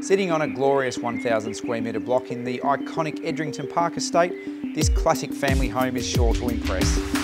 Sitting on a glorious 1,000 square metre block in the iconic Edrington Park Estate, this classic family home is sure to impress.